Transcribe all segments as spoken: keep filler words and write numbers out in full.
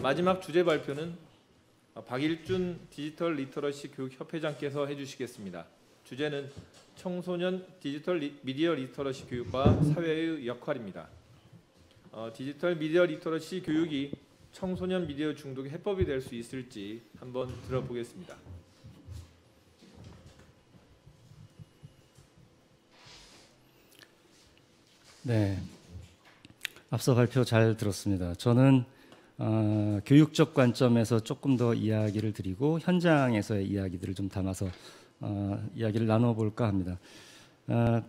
마지막 주제 발표는 박일준 디지털 리터러시 교육협회장께서 해주시겠습니다. 주제는 청소년 디지털 리, 미디어 리터러시 교육과 사회의 역할입니다. 어, 디지털 미디어 리터러시 교육이 청소년 미디어 중독의 해법이 될 수 있을지 한번 들어보겠습니다. 네, 앞서 발표 잘 들었습니다. 저는 어, 교육적 관점에서 조금 더 이야기를 드리고 현장에서의 이야기들을 좀 담아서 어, 이야기를 나눠볼까 합니다. 어,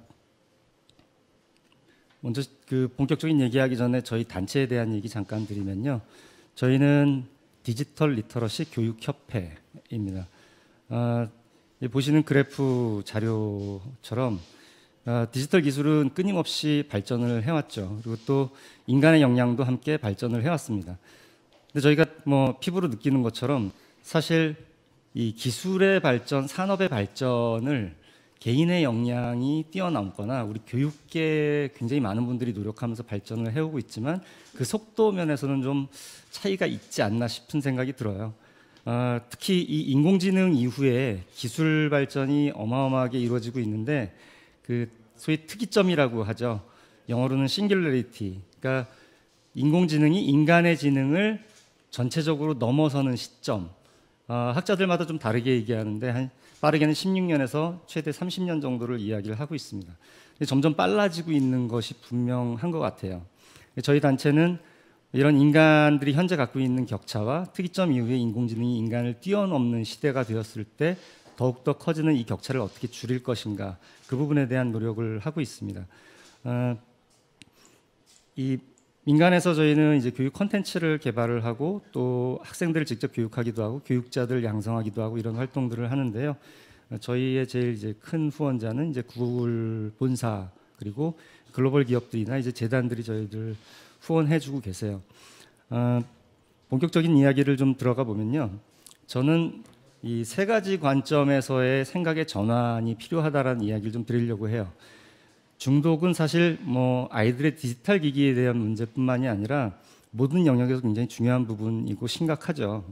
먼저 그 본격적인 얘기하기 전에 저희 단체에 대한 얘기 잠깐 드리면요. 저희는 디지털 리터러시 교육협회입니다. 어, 보시는 그래프 자료처럼 어, 디지털 기술은 끊임없이 발전을 해왔죠. 그리고 또 인간의 역량도 함께 발전을 해왔습니다. 근데 저희가 뭐 피부로 느끼는 것처럼 사실 이 기술의 발전, 산업의 발전을 개인의 역량이 뛰어넘거나 우리 교육계에 굉장히 많은 분들이 노력하면서 발전을 해오고 있지만 그 속도 면에서는 좀 차이가 있지 않나 싶은 생각이 들어요. 어, 특히 이 인공지능 이후에 기술 발전이 어마어마하게 이루어지고 있는데 그 소위 특이점이라고 하죠. 영어로는 싱귤러리티. 그러니까 인공지능이 인간의 지능을 전체적으로 넘어서는 시점. 어, 학자들마다 좀 다르게 얘기하는데 한 빠르게는 십육 년에서 최대 삼십 년 정도를 이야기를 하고 있습니다. 점점 빨라지고 있는 것이 분명한 것 같아요. 저희 단체는 이런 인간들이 현재 갖고 있는 격차와 특이점 이후에 인공지능이 인간을 뛰어넘는 시대가 되었을 때 더욱더 커지는 이 격차를 어떻게 줄일 것인가, 그 부분에 대한 노력을 하고 있습니다. 어, 이 민간에서 저희는 이제 교육 콘텐츠를 개발을 하고 또 학생들을 직접 교육하기도 하고 교육자들 양성하기도 하고 이런 활동들을 하는데요. 저희의 제일 이제 큰 후원자는 이제 구글 본사 그리고 글로벌 기업들이나 이제 재단들이 저희들 후원해주고 계세요. 어, 본격적인 이야기를 좀 들어가 보면요, 저는 이 세 가지 관점에서의 생각의 전환이 필요하다라는 이야기를 좀 드리려고 해요. 중독은 사실 뭐 아이들의 디지털 기기에 대한 문제뿐만이 아니라 모든 영역에서 굉장히 중요한 부분이고 심각하죠.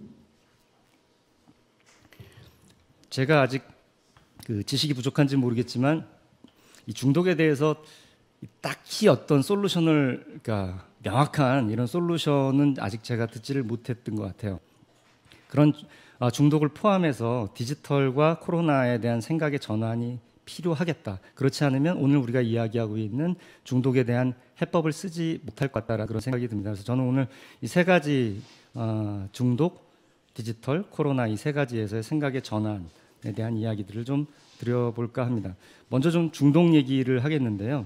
제가 아직 그 지식이 부족한지 모르겠지만 이 중독에 대해서 딱히 어떤 솔루션을, 그러니까 명확한 이런 솔루션은 아직 제가 듣지를 못했던 것 같아요. 그런 중독을 포함해서 디지털과 코로나에 대한 생각의 전환이 필요하겠다. 그렇지 않으면 오늘 우리가 이야기하고 있는 중독에 대한 해법을 쓰지 못할 것 같다라는 그런 생각이 듭니다. 그래서 저는 오늘 이 세 가지 어, 중독, 디지털, 코로나 이 세 가지에서의 생각의 전환에 대한 이야기들을 좀 드려볼까 합니다. 먼저 좀 중독 얘기를 하겠는데요.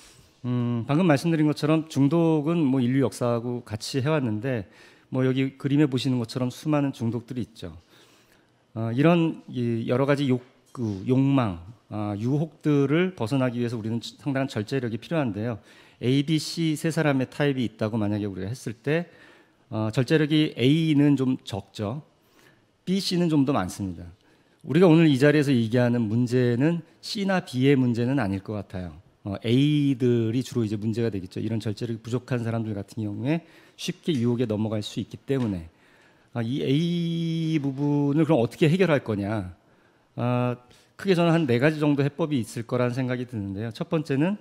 음, 방금 말씀드린 것처럼 중독은 뭐 인류 역사하고 같이 해왔는데 뭐 여기 그림에 보시는 것처럼 수많은 중독들이 있죠. 어, 이런 이 여러 가지 욕구, 욕망, 어, 유혹들을 벗어나기 위해서 우리는 상당한 절제력이 필요한데요. A, B, C 세 사람의 타입이 있다고 만약에 우리가 했을 때 어, 절제력이 A는 좀 적죠. B, C는 좀 더 많습니다. 우리가 오늘 이 자리에서 얘기하는 문제는 C나 B의 문제는 아닐 것 같아요. 어, A들이 주로 이제 문제가 되겠죠. 이런 절제력이 부족한 사람들 같은 경우에 쉽게 유혹에 넘어갈 수 있기 때문에 아, 이 A 부분을 그럼 어떻게 해결할 거냐? 아, 크게 저는 한 네 가지 정도 해법이 있을 거라는 생각이 드는데요. 첫 번째는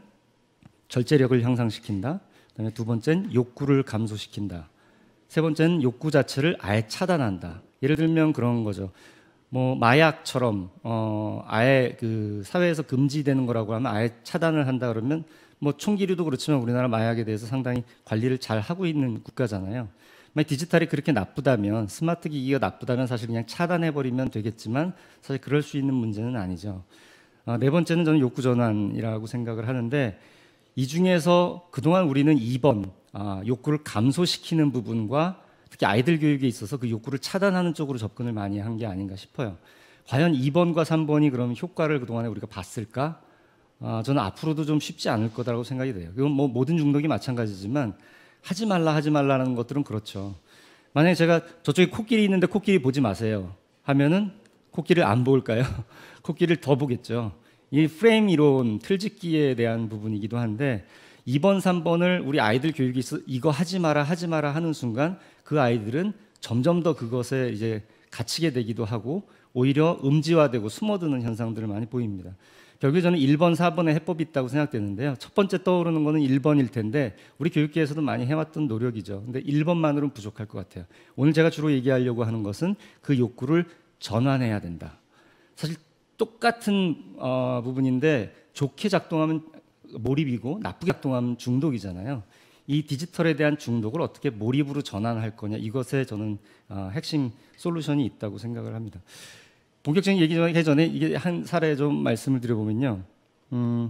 절제력을 향상시킨다. 그다음에 두 번째는 욕구를 감소시킨다. 세 번째는 욕구 자체를 아예 차단한다. 예를 들면 그런 거죠. 뭐 마약처럼 어, 아예 그 사회에서 금지되는 거라고 하면 아예 차단을 한다 그러면 뭐 총기류도 그렇지만 우리나라 마약에 대해서 상당히 관리를 잘 하고 있는 국가잖아요. 만약 디지털이 그렇게 나쁘다면, 스마트 기기가 나쁘다면 사실 그냥 차단해버리면 되겠지만 사실 그럴 수 있는 문제는 아니죠. 어, 네 번째는 저는 욕구 전환이라고 생각을 하는데 이 중에서 그동안 우리는 이 번 아, 욕구를 감소시키는 부분과 특히 아이들 교육에 있어서 그 욕구를 차단하는 쪽으로 접근을 많이 한 게 아닌가 싶어요. 과연 이 번과 삼 번이 그럼 효과를 그동안에 우리가 봤을까? 아, 저는 앞으로도 좀 쉽지 않을 거다라고 생각이 돼요. 이건 뭐 모든 중독이 마찬가지지만 하지 말라 하지 말라는 것들은 그렇죠. 만약에 제가 저쪽에 코끼리 있는데 코끼리 보지 마세요 하면은 코끼리를 안 볼까요? 코끼리를 더 보겠죠. 이 프레임 이론, 틀짓기에 대한 부분이기도 한데 이 번, 삼 번을 우리 아이들 교육에 있어 이거 하지 마라 하지 마라 하는 순간 그 아이들은 점점 더 그것에 이제 갇히게 되기도 하고 오히려 음지화되고 숨어드는 현상들을 많이 보입니다. 결국에 저는 일 번, 사 번의 해법이 있다고 생각되는데요. 첫 번째 떠오르는 거는 일 번일 텐데 우리 교육계에서도 많이 해왔던 노력이죠. 근데 일 번만으로는 부족할 것 같아요. 오늘 제가 주로 얘기하려고 하는 것은 그 욕구를 전환해야 된다. 사실 똑같은 어, 부분인데 좋게 작동하면 몰입이고 나쁘게 작동하면 중독이잖아요. 이 디지털에 대한 중독을 어떻게 몰입으로 전환할 거냐, 이것에 저는 어, 핵심 솔루션이 있다고 생각을 합니다. 본격적인 얘기 하기 전에 이게 한 사례 좀 말씀을 드려보면요. 음,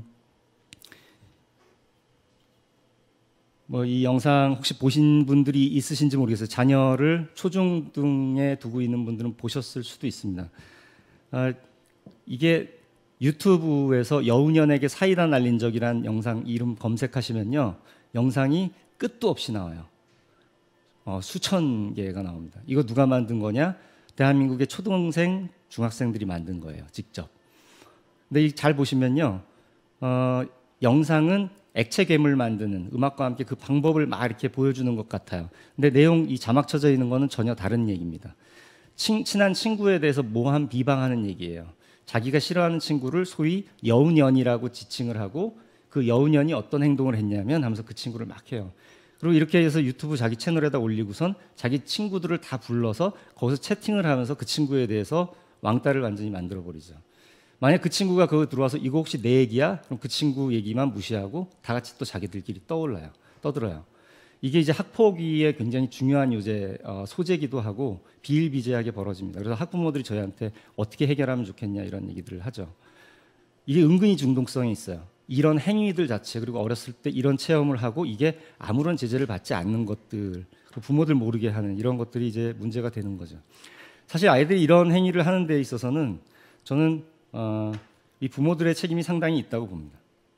뭐 이 영상 혹시 보신 분들이 있으신지 모르겠어요. 자녀를 초중등에 두고 있는 분들은 보셨을 수도 있습니다. 아, 이게 유튜브에서 여우년에게 사이다 날린 적이란 영상 이름 검색하시면요, 영상이 끝도 없이 나와요. 어, 수천 개가 나옵니다. 이거 누가 만든 거냐? 대한민국의 초등생, 중학생들이 만든 거예요, 직접. 근데 잘 보시면요, 어, 영상은 액체 괴물 만드는, 음악과 함께 그 방법을 막 이렇게 보여주는 것 같아요. 근데 내용, 이 자막 쳐져 있는 거는 전혀 다른 얘기입니다. 친, 친한 친구에 대해서 모함 비방하는 얘기예요. 자기가 싫어하는 친구를 소위 여우년이라고 지칭을 하고 그 여우년이 어떤 행동을 했냐면 하면서 그 친구를 막 해요. 그리고 이렇게 해서 유튜브 자기 채널에다 올리고선 자기 친구들을 다 불러서 거기서 채팅을 하면서 그 친구에 대해서 왕따를 완전히 만들어버리죠. 만약 그 친구가 거기 들어와서 이거 혹시 내 얘기야? 그럼 그 친구 얘기만 무시하고 다 같이 또 자기들끼리 떠올라요. 떠들어요. 이게 이제 학폭위의 굉장히 중요한 요새 어, 소재기도 하고 비일비재하게 벌어집니다. 그래서 학부모들이 저희한테 어떻게 해결하면 좋겠냐 이런 얘기들을 하죠. 이게 은근히 중독성이 있어요. 이런 행위들 자체, 그리고 어렸을 때 이런 체험을 하고 이게 아무런 제재를 받지 않는 것들, 부모들 모르게 하는 이런 것들이 이제 문제가 되는 거죠. 사실 아이들이 이런 행위를 하는 데 있어서는 저는 어, 이 부모들의 책임이 상당히 있다고 봅니다.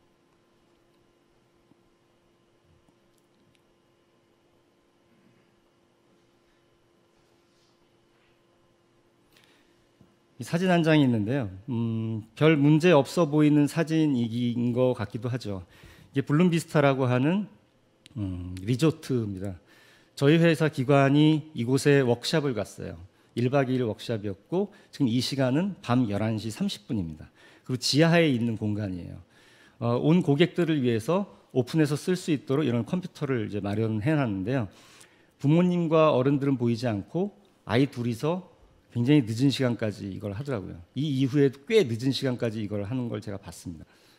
이 사진 한 장이 있는데요. 음, 별 문제 없어 보이는 사진인 것 같기도 하죠. 이게 블룸비스타라고 하는 음, 리조트입니다. 저희 회사 기관이 이곳에 워크숍을 갔어요. 일 박 이 일 워크숍이었고 지금 이 시간은 밤 열한 시 삼십 분입니다. 그리고 지하에 있는 공간이에요. 어, 온 고객들을 위해서 오픈해서 쓸 수 있도록 이런 컴퓨터를 이제 마련해 놨는데요. 부모님과 어른들은 보이지 않고 아이 둘이서 굉장히 늦은 시간까지 이걸 하더라고요. 이 이후에 꽤 늦은 시간까지 이걸 하는 걸 제가 봤습니다.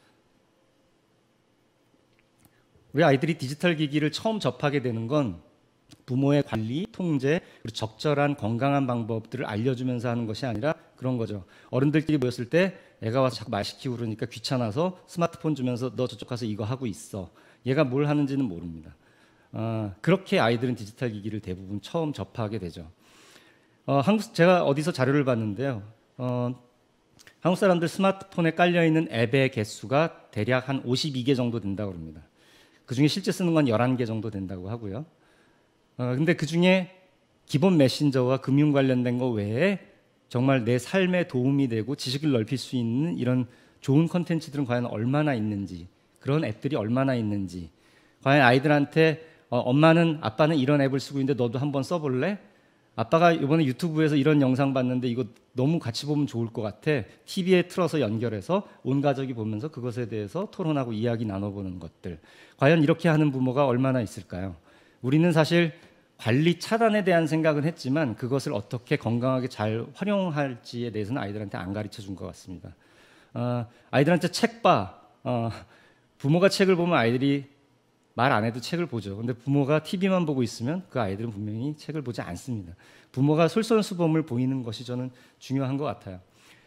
우리 아이들이 디지털 기기를 처음 접하게 되는 건 부모의 관리, 통제, 그리고 적절한 건강한 방법들을 알려주면서 하는 것이 아니라 그런 거죠. 어른들끼리 모였을 때 애가 와서 자꾸 말 시키고 그러니까 귀찮아서 스마트폰 주면서 너 저쪽 가서 이거 하고 있어. 얘가 뭘 하는지는 모릅니다. 어, 그렇게 아이들은 디지털 기기를 대부분 처음 접하게 되죠. 어, 한국, 제가 어디서 자료를 봤는데요. 어, 한국 사람들 스마트폰에 깔려있는 앱의 개수가 대략 한 오십이 개 정도 된다고 합니다. 그중에 실제 쓰는 건 열한 개 정도 된다고 하고요. 어, 근데 그중에 기본 메신저와 금융 관련된 거 외에 정말 내 삶에 도움이 되고 지식을 넓힐 수 있는 이런 좋은 컨텐츠들은 과연 얼마나 있는지, 그런 앱들이 얼마나 있는지, 과연 아이들한테 어, 엄마는, 아빠는 이런 앱을 쓰고 있는데 너도 한번 써볼래? 아빠가 이번에 유튜브에서 이런 영상 봤는데 이거 너무 같이 보면 좋을 것 같아. 티비에 틀어서 연결해서 온 가족이 보면서 그것에 대해서 토론하고 이야기 나눠보는 것들. 과연 이렇게 하는 부모가 얼마나 있을까요? 우리는 사실 관리 차단에 대한 생각은 했지만 그것을 어떻게 건강하게 잘 활용할지에 대해서는 아이들한테 안 가르쳐 준 것 같습니다. 어, 아이들한테 책 봐. 어, 부모가 책을 보면 아이들이 말 안 해도 책을 보죠. 근데 부모가 티비만 보고 있으면 그 아이들은 분명히 책을 보지 않습니다. 부모가 솔선수범을 보이는 것이 저는 중요한 것 같아요.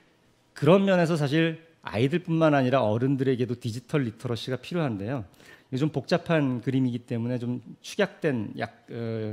그런 면에서 사실 아이들뿐만 아니라 어른들에게도 디지털 리터러시가 필요한데요. 이게 좀 복잡한 그림이기 때문에 좀 축약된 약, 어,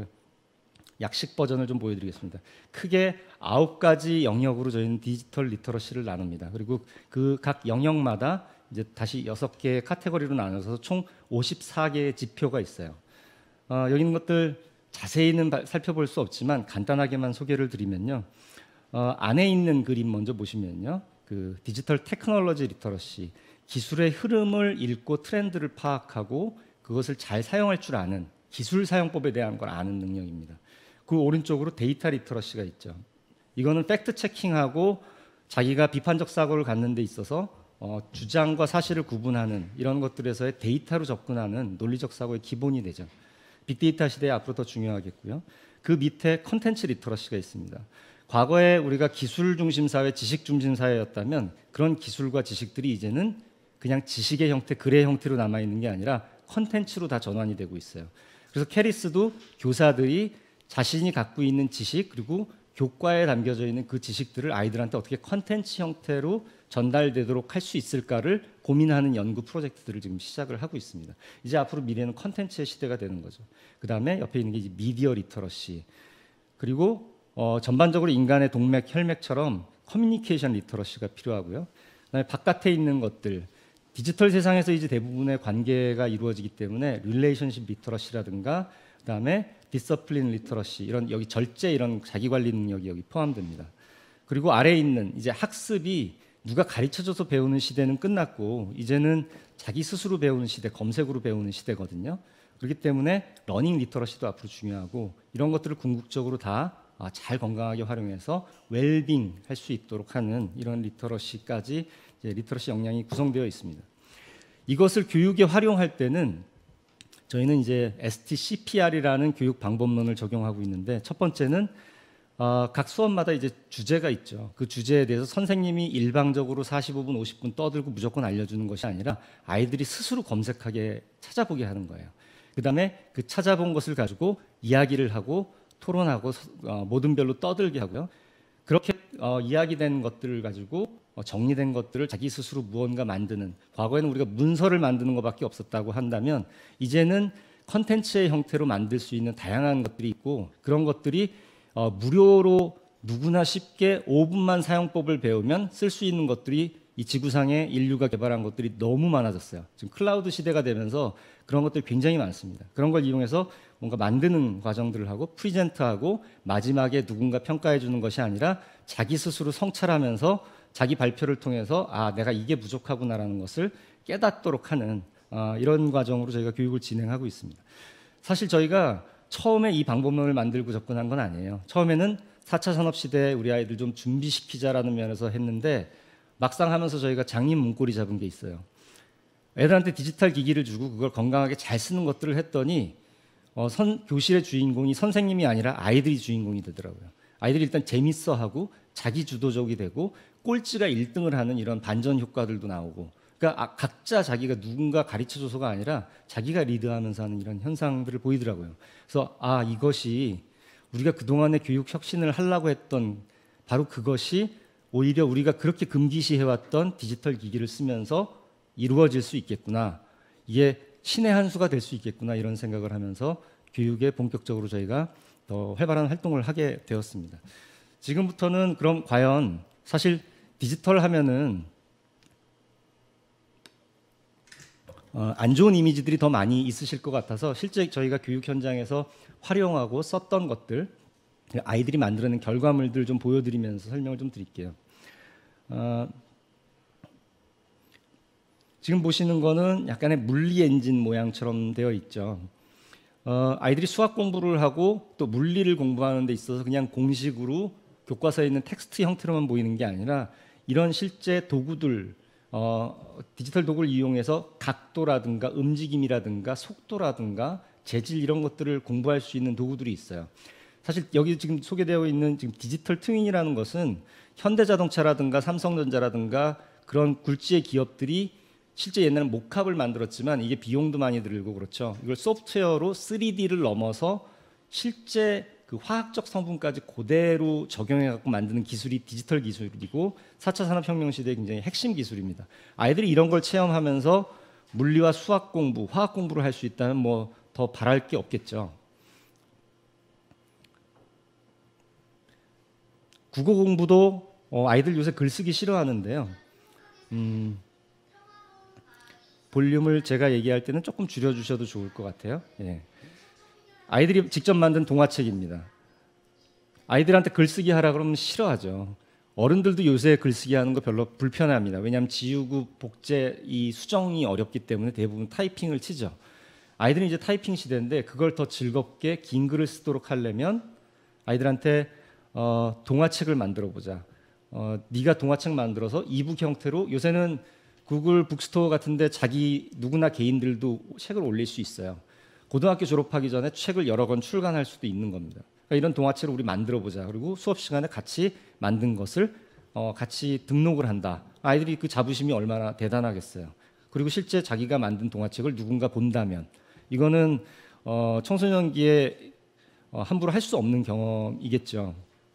약식 버전을 좀 보여드리겠습니다. 크게 아홉 가지 영역으로 저희는 디지털 리터러시를 나눕니다. 그리고 그 각 영역마다 이제 다시 여섯 개의 카테고리로 나눠서 총 오십사 개의 지표가 있어요. 어, 여기 있는 것들 자세히는 살펴볼 수 없지만 간단하게만 소개를 드리면요. 어, 안에 있는 그림 먼저 보시면요. 그 디지털 테크놀로지 리터러시, 기술의 흐름을 읽고 트렌드를 파악하고 그것을 잘 사용할 줄 아는 기술 사용법에 대한 걸 아는 능력입니다. 그 오른쪽으로 데이터 리터러시가 있죠. 이거는 팩트 체킹하고 자기가 비판적 사고를 갖는 데 있어서 어, 주장과 사실을 구분하는 이런 것들에서의 데이터로 접근하는 논리적 사고의 기본이 되죠. 빅데이터 시대에 앞으로 더 중요하겠고요. 그 밑에 컨텐츠 리터러시가 있습니다. 과거에 우리가 기술 중심 사회, 지식 중심 사회였다면 그런 기술과 지식들이 이제는 그냥 지식의 형태, 글의 형태로 남아있는 게 아니라 컨텐츠로 다 전환이 되고 있어요. 그래서 캐리스도 교사들이 자신이 갖고 있는 지식 그리고 교과에 담겨져 있는 그 지식들을 아이들한테 어떻게 컨텐츠 형태로 전달되도록 할 수 있을까를 고민하는 연구 프로젝트들을 지금 시작을 하고 있습니다. 이제 앞으로 미래는 컨텐츠의 시대가 되는 거죠. 그 다음에 옆에 있는 게 이제 미디어 리터러시, 그리고 어, 전반적으로 인간의 동맥, 혈맥처럼 커뮤니케이션 리터러시가 필요하고요. 그다음에 바깥에 있는 것들, 디지털 세상에서 이제 대부분의 관계가 이루어지기 때문에 릴레이션십 리터러시라든가 그다음에 디서플린 리터러시, 이런 여기 절제, 이런 자기 관리 능력이 여기 포함됩니다. 그리고 아래에 있는 이제 학습이 누가 가르쳐줘서 배우는 시대는 끝났고 이제는 자기 스스로 배우는 시대, 검색으로 배우는 시대거든요. 그렇기 때문에 러닝 리터러시도 앞으로 중요하고 이런 것들을 궁극적으로 다 잘 건강하게 활용해서 웰빙 할 수 있도록 하는 이런 리터러시까지 이제 리터러시 역량이 구성되어 있습니다. 이것을 교육에 활용할 때는 저희는 이제 에스티씨피알이라는 교육 방법론을 적용하고 있는데, 첫 번째는 어, 각 수업마다 이제 주제가 있죠. 그 주제에 대해서 선생님이 일방적으로 사십오 분, 오십 분 떠들고 무조건 알려주는 것이 아니라 아이들이 스스로 검색하게 찾아보게 하는 거예요. 그 다음에 그 찾아본 것을 가지고 이야기를 하고 토론하고 어, 모든 별로 떠들게 하고요. 그렇게 어, 이야기된 것들을 가지고 어, 정리된 것들을 자기 스스로 무언가 만드는, 과거에는 우리가 문서를 만드는 것밖에 없었다고 한다면 이제는 컨텐츠의 형태로 만들 수 있는 다양한 것들이 있고, 그런 것들이 어, 무료로 누구나 쉽게 오 분만 사용법을 배우면 쓸 수 있는 것들이 이 지구상에 인류가 개발한 것들이 너무 많아졌어요. 지금 클라우드 시대가 되면서 그런 것들이 굉장히 많습니다. 그런 걸 이용해서 뭔가 만드는 과정들을 하고 프리젠트하고 마지막에 누군가 평가해 주는 것이 아니라 자기 스스로 성찰하면서 자기 발표를 통해서 아, 내가 이게 부족하구나라는 것을 깨닫도록 하는 어, 이런 과정으로 저희가 교육을 진행하고 있습니다. 사실 저희가 처음에 이 방법론을 만들고 접근한 건 아니에요. 처음에는 사 차 산업시대에 우리 아이들 좀 준비시키자라는 면에서 했는데, 막상 하면서 저희가 장님 문고리 잡은 게 있어요. 애들한테 디지털 기기를 주고 그걸 건강하게 잘 쓰는 것들을 했더니 어, 선, 교실의 주인공이 선생님이 아니라 아이들이 주인공이 되더라고요. 아이들이 일단 재밌어하고 자기 주도적이 되고 꼴찌가 일 등을 하는 이런 반전 효과들도 나오고, 그러니까 아, 각자 자기가 누군가 가르쳐줘서가 아니라 자기가 리드하면서 하는 이런 현상들을 보이더라고요. 그래서 아, 이것이 우리가 그동안의 교육 혁신을 하려고 했던 바로 그것이 오히려 우리가 그렇게 금기시해왔던 디지털 기기를 쓰면서 이루어질 수 있겠구나, 이게 신의 한 수가 될 수 있겠구나, 이런 생각을 하면서 교육에 본격적으로 저희가 더 활발한 활동을 하게 되었습니다. 지금부터는 그럼 과연 사실 디지털 하면은 어, 안 좋은 이미지들이 더 많이 있으실 것 같아서 실제 저희가 교육 현장에서 활용하고 썼던 것들, 아이들이 만들어낸 결과물들 좀 보여드리면서 설명을 좀 드릴게요. 어, 지금 보시는 거는 약간의 물리 엔진 모양처럼 되어 있죠. 어, 아이들이 수학 공부를 하고 또 물리를 공부하는 데 있어서 그냥 공식으로 교과서에 있는 텍스트 형태로만 보이는 게 아니라 이런 실제 도구들, 어, 디지털 도구를 이용해서 각도라든가 움직임이라든가 속도라든가 재질, 이런 것들을 공부할 수 있는 도구들이 있어요. 사실 여기 지금 소개되어 있는 지금 디지털 트윈이라는 것은 현대자동차라든가 삼성전자라든가 그런 굴지의 기업들이 실제 옛날에는 모캅을 만들었지만 이게 비용도 많이 들고 그렇죠. 이걸 소프트웨어로 쓰리디를 넘어서 실제 그 화학적 성분까지 그대로 적용해 갖고 만드는 기술이 디지털 기술이고 사 차 산업혁명 시대의 굉장히 핵심 기술입니다. 아이들이 이런 걸 체험하면서 물리와 수학 공부, 화학 공부를 할 수 있다면 뭐 더 바랄 게 없겠죠. 국어 공부도 어, 아이들 요새 글쓰기 싫어하는데요. 음, 볼륨을 제가 얘기할 때는 조금 줄여주셔도 좋을 것 같아요. 예. 아이들이 직접 만든 동화책입니다. 아이들한테 글쓰기 하라 그러면 싫어하죠. 어른들도 요새 글쓰기 하는 거 별로 불편합니다. 왜냐하면 지우고 복제, 이 수정이 어렵기 때문에 대부분 타이핑을 치죠. 아이들은 이제 타이핑 시대인데 그걸 더 즐겁게 긴 글을 쓰도록 하려면 아이들한테 어, 동화책을 만들어 보자. 어, 네가 동화책 만들어서 이북 형태로 요새는 구글 북스토어 같은데 자기 누구나 개인들도 책을 올릴 수 있어요. 고등학교 졸업하기 전에 책을 여러 권 출간할 수도 있는 겁니다. 그러니까 이런 동화책을 우리 만들어 보자. 그리고 수업 시간에 같이 만든 것을 어, 같이 등록을 한다. 아이들이 그 자부심이 얼마나 대단하겠어요. 그리고 실제 자기가 만든 동화책을 누군가 본다면 이거는 어, 청소년기에 어, 함부로 할 수 없는 경험이겠죠.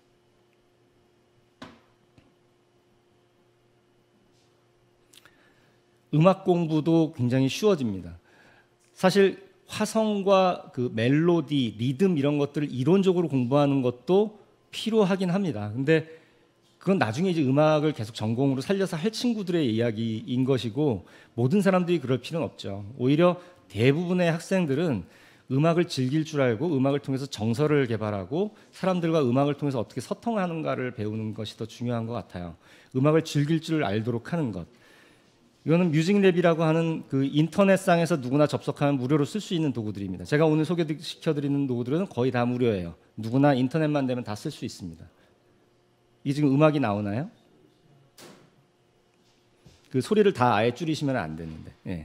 음악 공부도 굉장히 쉬워집니다. 사실 화성과 그 멜로디, 리듬 이런 것들을 이론적으로 공부하는 것도 필요하긴 합니다. 근데 그건 나중에 이제 음악을 계속 전공으로 살려서 할 친구들의 이야기인 것이고 모든 사람들이 그럴 필요는 없죠. 오히려 대부분의 학생들은 음악을 즐길 줄 알고 음악을 통해서 정서를 개발하고 사람들과 음악을 통해서 어떻게 소통하는가를 배우는 것이 더 중요한 것 같아요. 음악을 즐길 줄 알도록 하는 것. 이거는 뮤직랩이라고 하는 그 인터넷상에서 누구나 접속하면 무료로 쓸 수 있는 도구들입니다. 제가 오늘 소개시켜드리는 도구들은 거의 다 무료예요. 누구나 인터넷만 되면 다 쓸 수 있습니다. 이게 지금 음악이 나오나요? 그 소리를 다 아예 줄이시면 안 되는데. 예.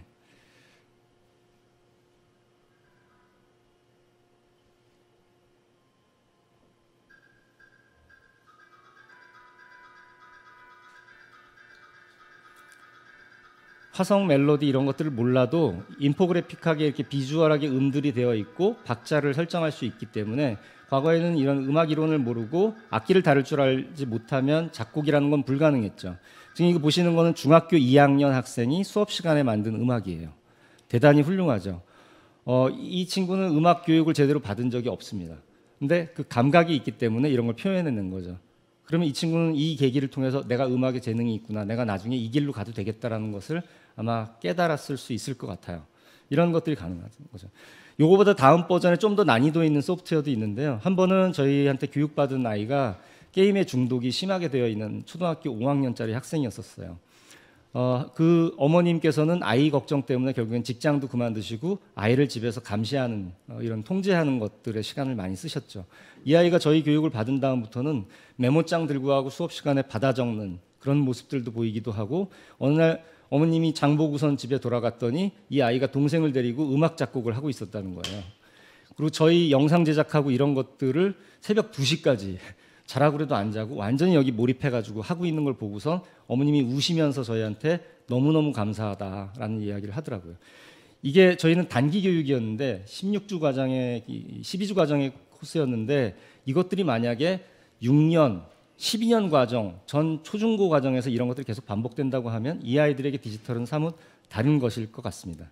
화성 멜로디 이런 것들을 몰라도 인포그래픽하게 이렇게 비주얼하게 음들이 되어 있고 박자를 설정할 수 있기 때문에 과거에는 이런 음악 이론을 모르고 악기를 다룰 줄 알지 못하면 작곡이라는 건 불가능했죠. 지금 이거 보시는 거는 중학교 이 학년 학생이 수업 시간에 만든 음악이에요. 대단히 훌륭하죠. 어, 이 친구는 음악 교육을 제대로 받은 적이 없습니다. 근데 그 감각이 있기 때문에 이런 걸 표현해낸 거죠. 그러면 이 친구는 이 계기를 통해서 내가 음악에 재능이 있구나, 내가 나중에 이 길로 가도 되겠다라는 것을 아마 깨달았을 수 있을 것 같아요. 이런 것들이 가능한 거죠. 요거보다 다음 버전에 좀 더 난이도 있는 소프트웨어도 있는데요. 한 번은 저희한테 교육받은 아이가 게임에 중독이 심하게 되어 있는 초등학교 오 학년짜리 학생이었었어요. 어, 그 어머님께서는 아이 걱정 때문에 결국엔 직장도 그만두시고 아이를 집에서 감시하는 어, 이런 통제하는 것들에 시간을 많이 쓰셨죠. 이 아이가 저희 교육을 받은 다음부터는 메모장 들고 하고 수업 시간에 받아 적는 그런 모습들도 보이기도 하고 어느 날 어머님이 장보고선 집에 돌아갔더니 이 아이가 동생을 데리고 음악 작곡을 하고 있었다는 거예요. 그리고 저희 영상 제작하고 이런 것들을 새벽 두 시까지 자라고 그래도 안 자고 완전히 여기 몰입해가지고 하고 있는 걸 보고서 어머님이 우시면서 저희한테 너무너무 감사하다라는 이야기를 하더라고요. 이게 저희는 단기 교육이었는데 십육 주 과정의 십이 주 과정의 코스였는데 이것들이 만약에 육 년, 십이 년 과정, 전 초중고 과정에서 이런 것들이 계속 반복된다고 하면 이 아이들에게 디지털은 사뭇 다른 것일 것 같습니다.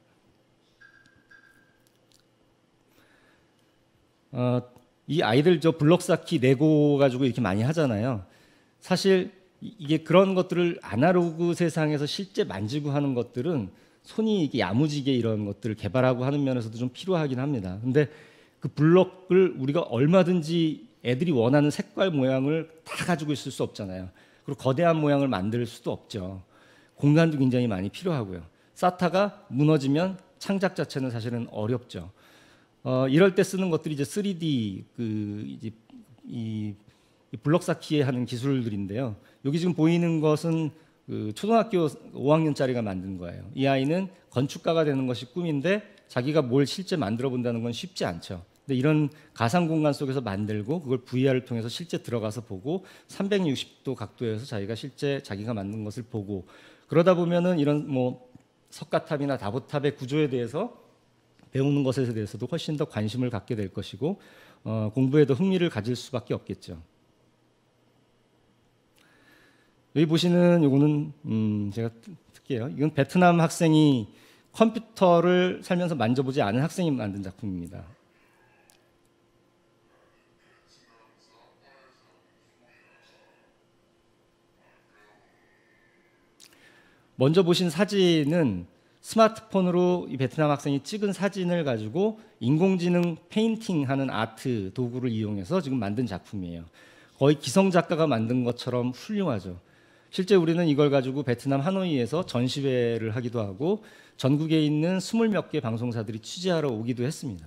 어, 이 아이들 저 블록 쌓기 레고 가지고 이렇게 많이 하잖아요. 사실 이게 그런 것들을 아날로그 세상에서 실제 만지고 하는 것들은 손이 이렇게 야무지게 이런 것들을 개발하고 하는 면에서도 좀 필요하긴 합니다. 근데 그 블록을 우리가 얼마든지 애들이 원하는 색깔 모양을 다 가지고 있을 수 없잖아요. 그리고 거대한 모양을 만들 수도 없죠. 공간도 굉장히 많이 필요하고요. 쌓다가 무너지면 창작 자체는 사실은 어렵죠. 어, 이럴 때 쓰는 것들이 이제 쓰리 디 그 이제 이, 이 블록 쌓기에 하는 기술들인데요. 여기 지금 보이는 것은 그 초등학교 오 학년짜리가 만든 거예요. 이 아이는 건축가가 되는 것이 꿈인데 자기가 뭘 실제 만들어 본다는 건 쉽지 않죠. 근데 이런 가상 공간 속에서 만들고 그걸 브이알을 통해서 실제 들어가서 보고 삼백육십 도 각도에서 자기가 실제 자기가 만든 것을 보고 그러다 보면은 이런 뭐 석가탑이나 다보탑의 구조에 대해서 배우는 것에 대해서도 훨씬 더 관심을 갖게 될 것이고 어, 공부에도 흥미를 가질 수밖에 없겠죠. 여기 보시는 요거는 음, 제가 특이해요. 이건 베트남 학생이 컴퓨터를 살면서 만져보지 않은 학생이 만든 작품입니다. 먼저 보신 사진은 스마트폰으로 이 베트남 학생이 찍은 사진을 가지고 인공지능 페인팅하는 아트 도구를 이용해서 지금 만든 작품이에요. 거의 기성 작가가 만든 것처럼 훌륭하죠. 실제 우리는 이걸 가지고 베트남 하노이에서 전시회를 하기도 하고 전국에 있는 스물 몇 개 방송사들이 취재하러 오기도 했습니다.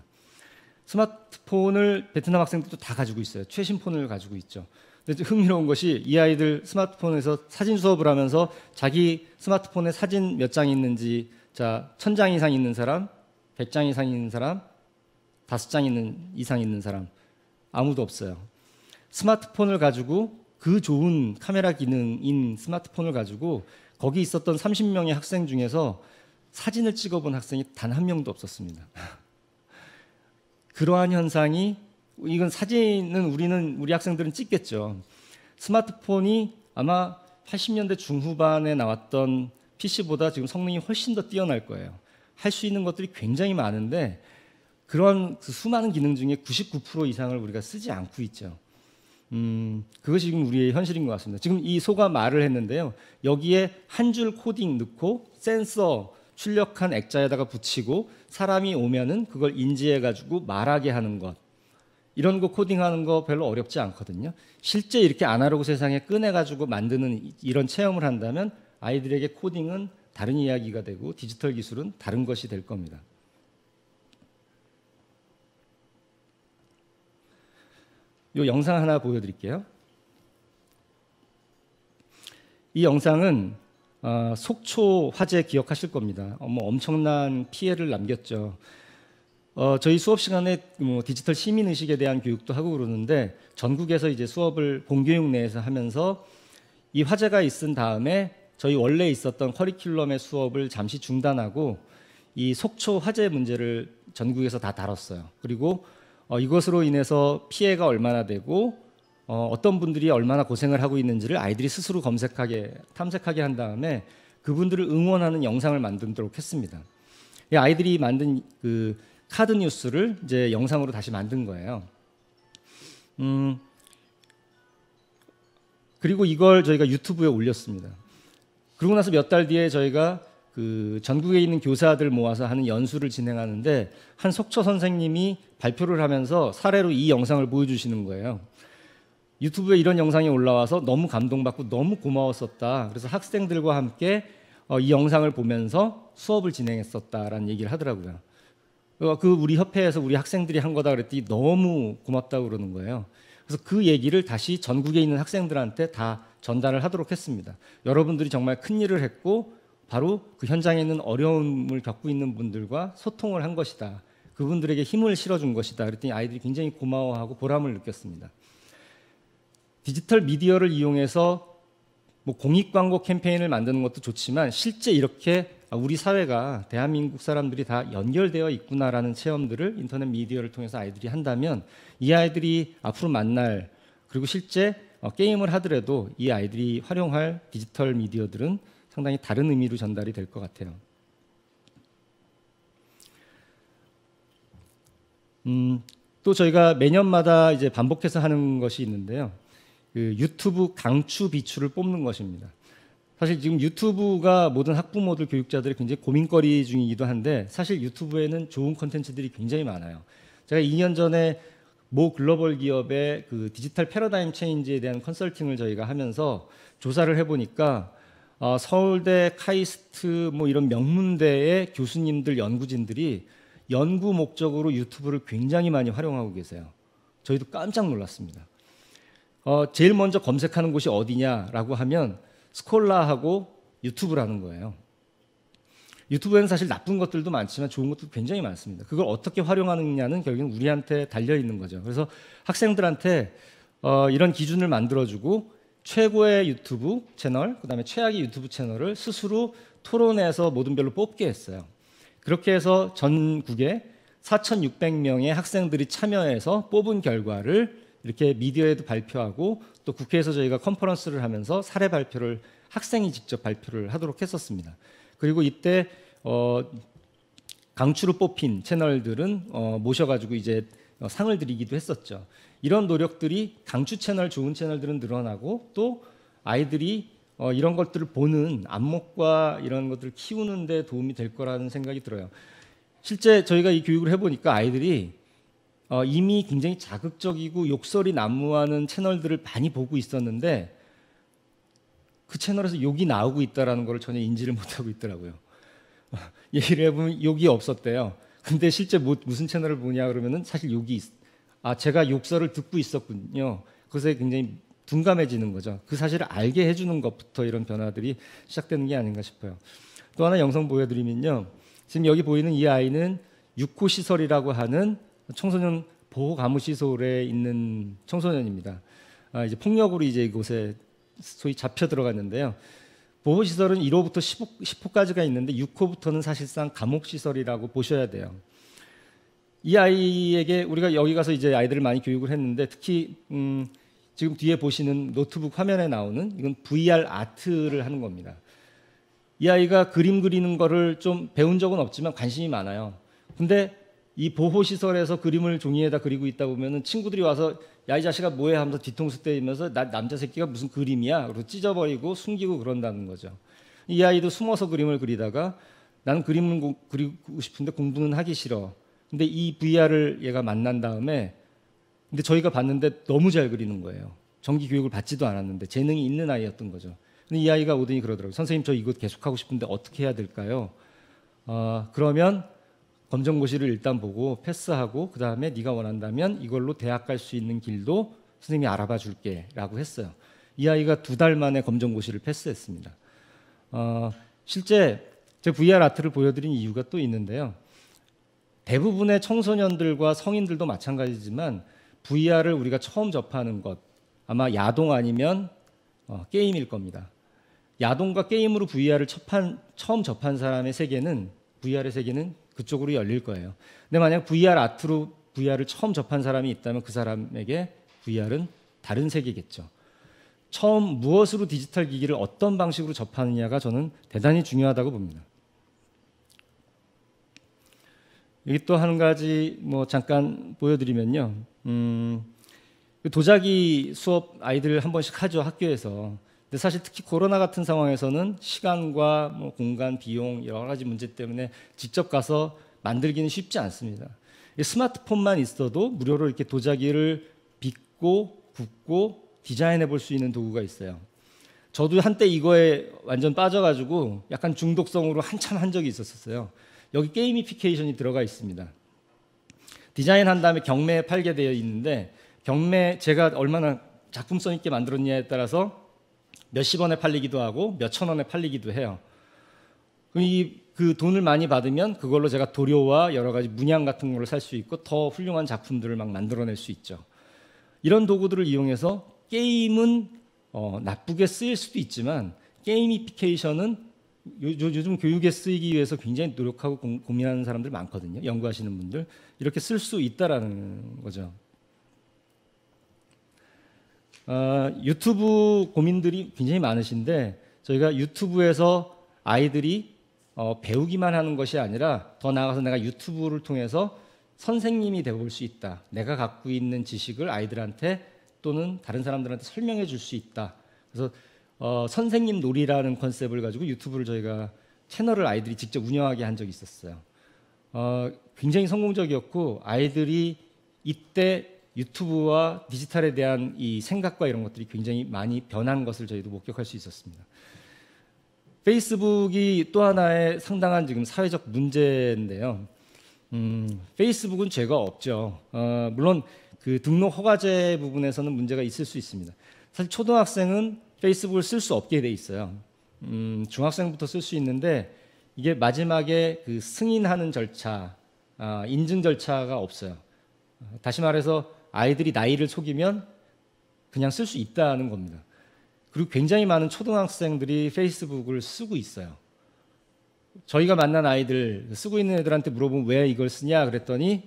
스마트폰을 베트남 학생들도 다 가지고 있어요. 최신 폰을 가지고 있죠. 근데 흥미로운 것이 이 아이들 스마트폰에서 사진 수업을 하면서 자기 스마트폰에 사진 몇 장 있는지, 자, 천 장 이상 있는 사람, 백 장 이상 있는 사람, 다섯 장 있는 이상 있는 사람 아무도 없어요. 스마트폰을 가지고 그 좋은 카메라 기능인 스마트폰을 가지고 거기 있었던 삼십 명의 학생 중에서 사진을 찍어본 학생이 단 한 명도 없었습니다. 그러한 현상이, 이건 사진은 우리는 우리 학생들은 찍겠죠. 스마트폰이 아마 팔십 년대 중후반에 나왔던 피씨보다 지금 성능이 훨씬 더 뛰어날 거예요. 할 수 있는 것들이 굉장히 많은데 그런 그 수많은 기능 중에 구십구 퍼센트 이상을 우리가 쓰지 않고 있죠. 음, 그것이 지금 우리의 현실인 것 같습니다. 지금 이 소가 말을 했는데요. 여기에 한 줄 코딩 넣고 센서 출력한 액자에다가 붙이고 사람이 오면은 그걸 인지해가지고 말하게 하는 것, 이런 거 코딩하는 거 별로 어렵지 않거든요. 실제 이렇게 아날로그 세상에 꺼내가지고 만드는 이런 체험을 한다면 아이들에게 코딩은 다른 이야기가 되고 디지털 기술은 다른 것이 될 겁니다. 이 영상 하나 보여드릴게요. 이 영상은 어, 속초 화재 기억하실 겁니다. 어, 뭐 엄청난 피해를 남겼죠. 어, 저희 수업 시간에 뭐 디지털 시민 의식에 대한 교육도 하고 그러는데 전국에서 이제 수업을 공교육 내에서 하면서 이 화재가 있은 다음에 저희 원래 있었던 커리큘럼의 수업을 잠시 중단하고 이 속초 화재 문제를 전국에서 다 다뤘어요. 그리고 어, 이것으로 인해서 피해가 얼마나 되고 어, 어떤 분들이 얼마나 고생을 하고 있는지를 아이들이 스스로 검색하게, 탐색하게 한 다음에 그분들을 응원하는 영상을 만들도록 했습니다. 이 아이들이 만든 그 카드 뉴스를 이제 영상으로 다시 만든 거예요. 음, 그리고 이걸 저희가 유튜브에 올렸습니다. 그러고 나서 몇 달 뒤에 저희가 그 전국에 있는 교사들 모아서 하는 연수를 진행하는데 한 속초 선생님이 발표를 하면서 사례로 이 영상을 보여주시는 거예요. 유튜브에 이런 영상이 올라와서 너무 감동받고 너무 고마웠었다. 그래서 학생들과 함께 이 영상을 보면서 수업을 진행했었다라는 얘기를 하더라고요. 그 우리 협회에서 우리 학생들이 한 거다 그랬더니 너무 고맙다고 그러는 거예요. 그래서 그 얘기를 다시 전국에 있는 학생들한테 다 전달을 하도록 했습니다. 여러분들이 정말 큰 일을 했고 바로 그 현장에 있는 어려움을 겪고 있는 분들과 소통을 한 것이다. 그분들에게 힘을 실어준 것이다. 그랬더니 아이들이 굉장히 고마워하고 보람을 느꼈습니다. 디지털 미디어를 이용해서 뭐 공익 광고 캠페인을 만드는 것도 좋지만 실제 이렇게 우리 사회가 대한민국 사람들이 다 연결되어 있구나라는 체험들을 인터넷 미디어를 통해서 아이들이 한다면 이 아이들이 앞으로 만날, 그리고 실제 게임을 하더라도 이 아이들이 활용할 디지털 미디어들은 상당히 다른 의미로 전달이 될 것 같아요. 음, 또 저희가 매년마다 이제 반복해서 하는 것이 있는데요. 그 유튜브 강추 비추를 뽑는 것입니다. 사실 지금 유튜브가 모든 학부모들, 교육자들의 굉장히 고민거리 중이기도 한데 사실 유튜브에는 좋은 콘텐츠들이 굉장히 많아요. 제가 이 년 전에 모 글로벌 기업의 그 디지털 패러다임 체인지에 대한 컨설팅을 저희가 하면서 조사를 해보니까 어, 서울대, 카이스트 뭐 이런 명문대의 교수님들, 연구진들이 연구 목적으로 유튜브를 굉장히 많이 활용하고 계세요. 저희도 깜짝 놀랐습니다. 어, 제일 먼저 검색하는 곳이 어디냐라고 하면 스콜라하고 유튜브라는 거예요. 유튜브에는 사실 나쁜 것들도 많지만 좋은 것도 굉장히 많습니다. 그걸 어떻게 활용하느냐는 결국은 우리한테 달려 있는 거죠. 그래서 학생들한테 어, 이런 기준을 만들어주고 최고의 유튜브 채널, 그다음에 최악의 유튜브 채널을 스스로 토론해서 모든 별로 뽑게 했어요. 그렇게 해서 전국에 사천육백 명의 학생들이 참여해서 뽑은 결과를 이렇게 미디어에도 발표하고 또 국회에서 저희가 컨퍼런스를 하면서 사례 발표를 학생이 직접 발표를 하도록 했었습니다. 그리고 이때 어, 강추로 뽑힌 채널들은 어, 모셔가지고 이제 상을 드리기도 했었죠. 이런 노력들이 강추 채널, 좋은 채널들은 늘어나고 또 아이들이 어, 이런 것들을 보는 안목과 이런 것들을 키우는 데 도움이 될 거라는 생각이 들어요. 실제 저희가 이 교육을 해보니까 아이들이 어, 이미 굉장히 자극적이고 욕설이 난무하는 채널들을 많이 보고 있었는데 그 채널에서 욕이 나오고 있다라는 걸 전혀 인지를 못하고 있더라고요. 얘기를 해보면 욕이 없었대요. 근데 실제 뭐, 무슨 채널을 보냐 그러면은 사실 욕이 있, 아 제가 욕설을 듣고 있었군요. 그것에 굉장히 둔감해지는 거죠. 그 사실을 알게 해주는 것부터 이런 변화들이 시작되는 게 아닌가 싶어요. 또 하나 영상 보여드리면요. 지금 여기 보이는 이 아이는 육 호 시설이라고 하는 청소년 보호 가무시설에 있는 청소년입니다. 아, 이제 폭력으로 이제 이곳에 소위 잡혀 들어갔는데요. 보호 시설은 일 호부터 십 호, 십 호까지가 있는데 육 호부터는 사실상 감옥 시설이라고 보셔야 돼요. 이 아이에게 우리가 여기 가서 이제 아이들을 많이 교육을 했는데 특히 음, 지금 뒤에 보시는 노트북 화면에 나오는 이건 브이알 아트를 하는 겁니다. 이 아이가 그림 그리는 거를 좀 배운 적은 없지만 관심이 많아요. 근데 이 보호시설에서 그림을 종이에다 그리고 있다 보면은 친구들이 와서 야 이 자식아 뭐해 하면서 뒤통수 때리면서 나 남자 새끼가 무슨 그림이야 그리고 찢어버리고 숨기고 그런다는 거죠. 이 아이도 숨어서 그림을 그리다가 나는 그림을 고, 그리고 싶은데 공부는 하기 싫어. 근데 이 브이알을 얘가 만난 다음에 근데 저희가 봤는데 너무 잘 그리는 거예요. 정기 교육을 받지도 않았는데 재능이 있는 아이였던 거죠. 근데 이 아이가 오더니 그러더라고요. 선생님 저 이거 계속하고 싶은데 어떻게 해야 될까요? 어, 그러면 검정고시를 일단 보고 패스하고 그 다음에 네가 원한다면 이걸로 대학 갈 수 있는 길도 선생님이 알아봐 줄게 라고 했어요. 이 아이가 두 달 만에 검정고시를 패스했습니다. 어, 실제 제가 브이알 아트를 보여드린 이유가 또 있는데요. 대부분의 청소년들과 성인들도 마찬가지지만 브이알을 우리가 처음 접하는 것 아마 야동 아니면 어, 게임일 겁니다. 야동과 게임으로 브이알을 접한, 처음 접한 사람의 세계는 브이알의 세계는 그쪽으로 열릴 거예요. 근데 만약 브이알 아트로 브이알을 처음 접한 사람이 있다면 그 사람에게 브이알은 다른 세계겠죠. 처음 무엇으로 디지털 기기를 어떤 방식으로 접하느냐가 저는 대단히 중요하다고 봅니다. 여기 또 한 가지 뭐 잠깐 보여드리면요. 음, 도자기 수업 아이들 한 번씩 하죠, 학교에서. 근데 사실 특히 코로나 같은 상황에서는 시간과 뭐 공간, 비용 여러 가지 문제 때문에 직접 가서 만들기는 쉽지 않습니다. 스마트폰만 있어도 무료로 이렇게 도자기를 빚고 굽고 디자인해 볼 수 있는 도구가 있어요. 저도 한때 이거에 완전 빠져가지고 약간 중독성으로 한참 한 적이 있었어요. 여기 게이미피케이션이 들어가 있습니다. 디자인한 다음에 경매에 팔게 되어 있는데 경매 제가 얼마나 작품성 있게 만들었냐에 따라서 몇십 원에 팔리기도 하고 몇천 원에 팔리기도 해요. 이, 그 돈을 많이 받으면 그걸로 제가 도료와 여러 가지 문양 같은 걸 살 수 있고 더 훌륭한 작품들을 막 만들어낼 수 있죠. 이런 도구들을 이용해서 게임은 어, 나쁘게 쓰일 수도 있지만 게이미피케이션은 요, 요즘 교육에 쓰이기 위해서 굉장히 노력하고 고, 고민하는 사람들 많거든요. 연구하시는 분들 이렇게 쓸 수 있다라는 거죠. 어, 유튜브 고민들이 굉장히 많으신데 저희가 유튜브에서 아이들이 어, 배우기만 하는 것이 아니라 더 나아가서 내가 유튜브를 통해서 선생님이 되어볼 수 있다. 내가 갖고 있는 지식을 아이들한테 또는 다른 사람들한테 설명해 줄 수 있다. 그래서 어, 선생님 놀이라는 컨셉을 가지고 유튜브를 저희가 채널을 아이들이 직접 운영하게 한 적이 있었어요. 어, 굉장히 성공적이었고 아이들이 이때 유튜브와 디지털에 대한 이 생각과 이런 것들이 굉장히 많이 변한 것을 저희도 목격할 수 있었습니다. 페이스북이 또 하나의 상당한 지금 사회적 문제인데요. 음, 페이스북은 죄가 없죠. 어, 물론 그 등록 허가제 부분에서는 문제가 있을 수 있습니다. 사실 초등학생은 페이스북을 쓸 수 없게 돼 있어요. 음, 중학생부터 쓸 수 있는데 이게 마지막에 그 승인하는 절차, 아, 인증 절차가 없어요. 다시 말해서 아이들이 나이를 속이면 그냥 쓸 수 있다는 겁니다. 그리고 굉장히 많은 초등학생들이 페이스북을 쓰고 있어요. 저희가 만난 아이들, 쓰고 있는 애들한테 물어보면 왜 이걸 쓰냐 그랬더니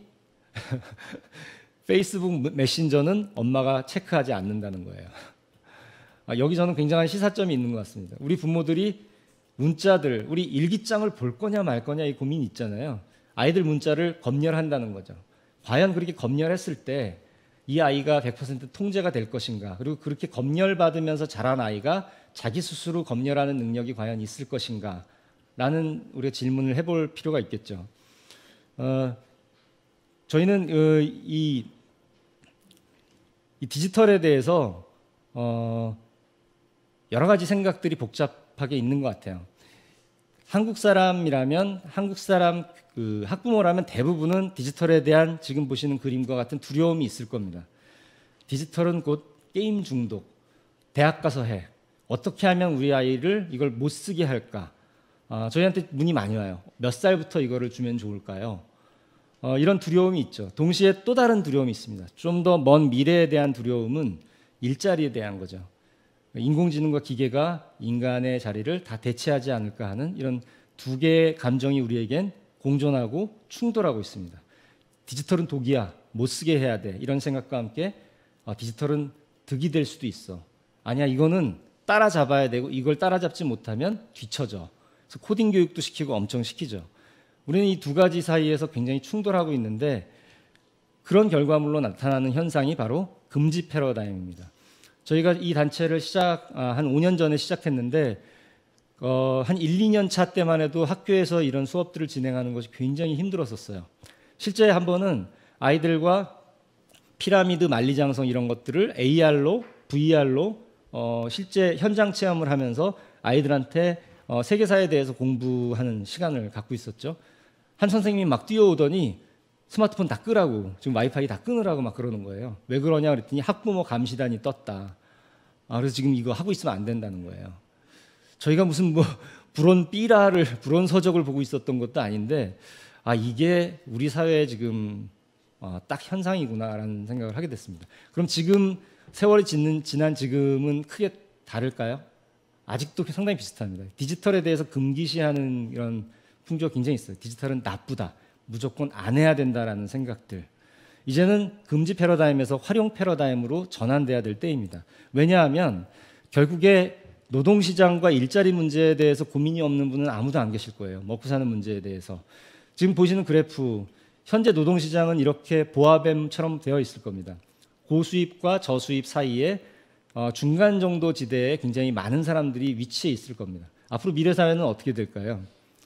페이스북 메신저는 엄마가 체크하지 않는다는 거예요. 아, 여기 저는 굉장한 시사점이 있는 것 같습니다. 우리 부모들이 문자들, 우리 일기장을 볼 거냐 말 거냐 이 고민이 있잖아요. 아이들 문자를 검열한다는 거죠. 과연 그렇게 검열했을 때 이 아이가 백 퍼센트 통제가 될 것인가, 그리고 그렇게 검열받으면서 자란 아이가 자기 스스로 검열하는 능력이 과연 있을 것인가 라는 우리가 질문을 해볼 필요가 있겠죠. 어, 저희는 어, 이, 이 디지털에 대해서 어, 여러 가지 생각들이 복잡하게 있는 것 같아요. 한국 사람이라면 한국 사람 그 학부모라면 대부분은 디지털에 대한 지금 보시는 그림과 같은 두려움이 있을 겁니다. 디지털은 곧 게임 중독, 대학 가서 해. 어떻게 하면 우리 아이를 이걸 못 쓰게 할까? 어, 저희한테 문의 많이 와요. 몇 살부터 이거를 주면 좋을까요? 어, 이런 두려움이 있죠. 동시에 또 다른 두려움이 있습니다. 좀 더 먼 미래에 대한 두려움은 일자리에 대한 거죠. 인공지능과 기계가 인간의 자리를 다 대체하지 않을까 하는 이런 두 개의 감정이 우리에겐 공존하고 충돌하고 있습니다. 디지털은 독이야, 못 쓰게 해야 돼. 이런 생각과 함께 어, 디지털은 득이 될 수도 있어. 아니야, 이거는 따라잡아야 되고 이걸 따라잡지 못하면 뒤처져. 그래서 코딩 교육도 시키고 엄청 시키죠. 우리는 이 두 가지 사이에서 굉장히 충돌하고 있는데 그런 결과물로 나타나는 현상이 바로 금지 패러다임입니다. 저희가 이 단체를 시작 아, 한 오 년 전에 시작했는데 어, 한 일, 이 년 차 때만 해도 학교에서 이런 수업들을 진행하는 것이 굉장히 힘들었었어요. 실제 한 번은 아이들과 피라미드 만리장성 이런 것들을 에이알로, 브이알로 어, 실제 현장 체험을 하면서 아이들한테 어, 세계사에 대해서 공부하는 시간을 갖고 있었죠. 한 선생님이 막 뛰어오더니 스마트폰 다 끄라고, 지금 와이파이 다 끊으라고 막 그러는 거예요. 왜 그러냐 그랬더니 학부모 감시단이 떴다. 아, 그래서 지금 이거 하고 있으면 안 된다는 거예요. 저희가 무슨 뭐 불온 삐라를, 불온 서적을 보고 있었던 것도 아닌데 아, 이게 우리 사회에 지금 어, 딱 현상이구나라는 생각을 하게 됐습니다. 그럼 지금 세월이 지는, 지난 지금은 크게 다를까요? 아직도 상당히 비슷합니다. 디지털에 대해서 금기시하는 이런 풍조가 굉장히 있어요. 디지털은 나쁘다, 무조건 안 해야 된다라는 생각들. 이제는 금지 패러다임에서 활용 패러다임으로 전환돼야 될 때입니다. 왜냐하면 결국에 노동시장과 일자리 문제에 대해서 고민이 없는 분은 아무도 안 계실 거예요. 먹고 사는 문제에 대해서. 지금 보시는 그래프, 현재 노동시장은 이렇게 보아뱀처럼 되어 있을 겁니다. 고수입과 저수입 사이에 어, 중간 정도 지대에 굉장히 많은 사람들이 위치해 있을 겁니다. 앞으로 미래 사회는 어떻게 될까요?